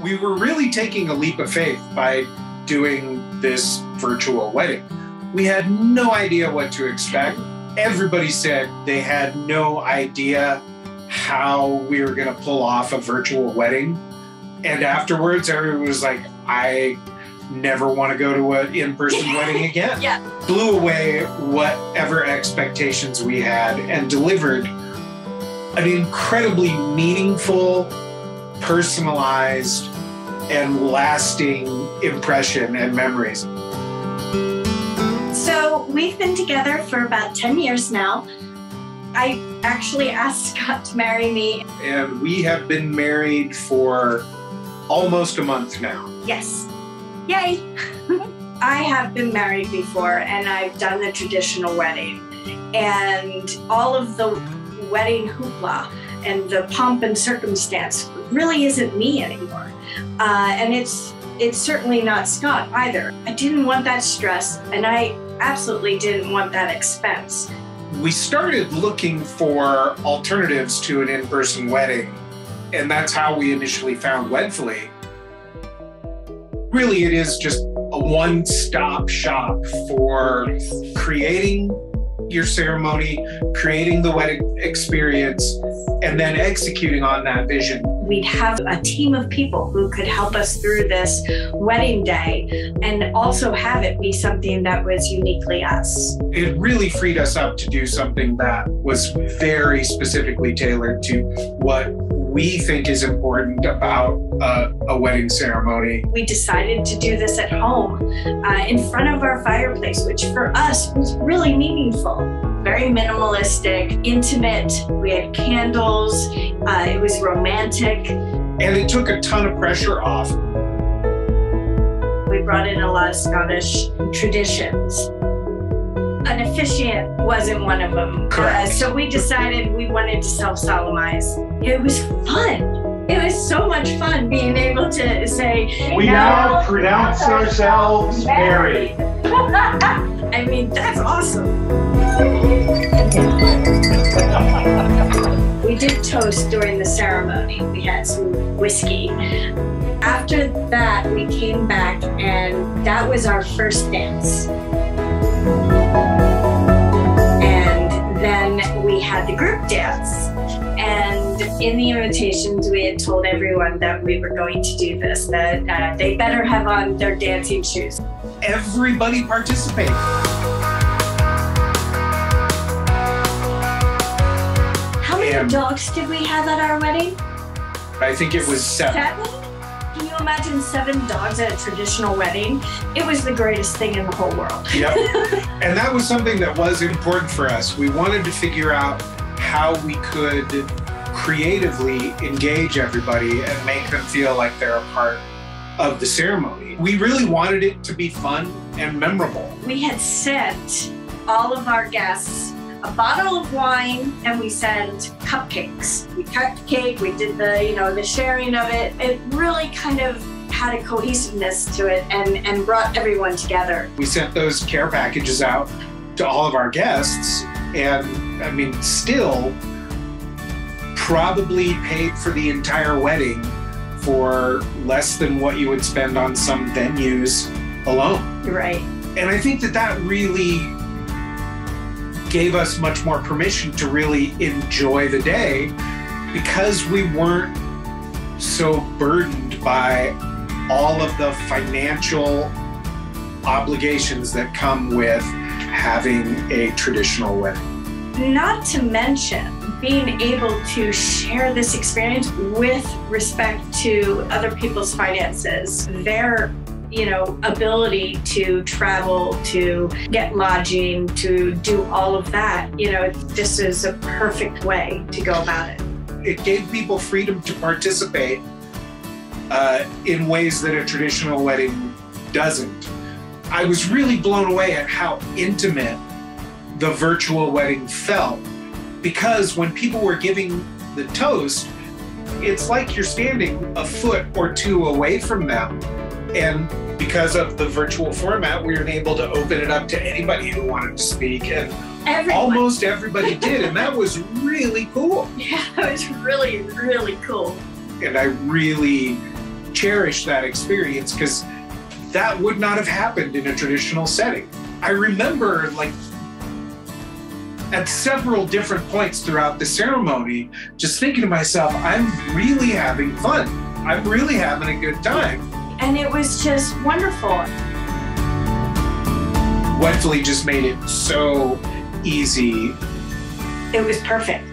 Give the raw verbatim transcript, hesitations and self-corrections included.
We were really taking a leap of faith by doing this virtual wedding. We had no idea what to expect. Everybody said they had no idea how we were going to pull off a virtual wedding. And afterwards, everyone was like, I never want to go to an in-person wedding again. Yeah. Blew away whatever expectations we had and delivered an incredibly meaningful, personalized, and lasting impression and memories. So we've been together for about ten years now. I actually asked Scott to marry me. And we have been married for almost a month now. Yes. Yay. I have been married before, and I've done the traditional wedding. And all of the wedding hoopla and the pomp and circumstance really isn't me anymore. Uh, and it's it's certainly not Scott either. I didn't want that stress, and I absolutely didn't want that expense. We started looking for alternatives to an in-person wedding, and that's how we initially found Wedfuly. Really, it is just a one-stop shop for creating your ceremony, creating the wedding experience, and then executing on that vision. We'd have a team of people who could help us through this wedding day and also have it be something that was uniquely us. It really freed us up to do something that was very specifically tailored to what we think is important about uh, a wedding ceremony. We decided to do this at home uh, in front of our fireplace, which for us was really meaningful. Very minimalistic, intimate. We had candles. Uh, it was romantic. And it took a ton of pressure off. We brought in a lot of Scottish traditions. An officiant wasn't one of them. Correct. Uh, so we decided we wanted to self-solemnize. It was fun. It was so much fun being able to say, we now pronounce ourselves married. I mean, that's awesome. We did toast during the ceremony. We had some whiskey. After that, we came back, and that was our first dance. And then we had the group dance. And in the invitations, we had told everyone that we were going to do this, that uh, they better have on their dancing shoes. Everybody participated. How many And dogs did we have at our wedding? I think it was seven. Seven? Can you imagine seven dogs at a traditional wedding? It was the greatest thing in the whole world. Yep. And that was something that was important for us. We wanted to figure out how we could creatively engage everybody and make them feel like they're a part of the ceremony. We really wanted it to be fun and memorable. We had sent all of our guests a bottle of wine, and we sent cupcakes. We cut the cake, we did the, you know, the sharing of it. It really kind of had a cohesiveness to it and, and brought everyone together. We sent those care packages out to all of our guests, and I mean, still probably paid for the entire wedding for less than what you would spend on some venues alone. Right. And I think that that really gave us much more permission to really enjoy the day because we weren't so burdened by all of the financial obligations that come with having a traditional wedding. Not to mention being able to share this experience with respect to other people's finances, their, you know, ability to travel, to get lodging, to do all of that. You know, this is a perfect way to go about it. It gave people freedom to participate uh, in ways that a traditional wedding doesn't. I was really blown away at how intimate the virtual wedding felt, because when people were giving the toast, it's like you're standing a foot or two away from them. And because of the virtual format, we were able to open it up to anybody who wanted to speak, and Everyone. almost everybody did, and that was really cool. Yeah, it was really, really cool. And I really cherish that experience because that would not have happened in a traditional setting. I remember, like, at several different points throughout the ceremony, just thinking to myself, I'm really having fun. I'm really having a good time. And it was just wonderful. Wedfuly just made it so easy. It was perfect.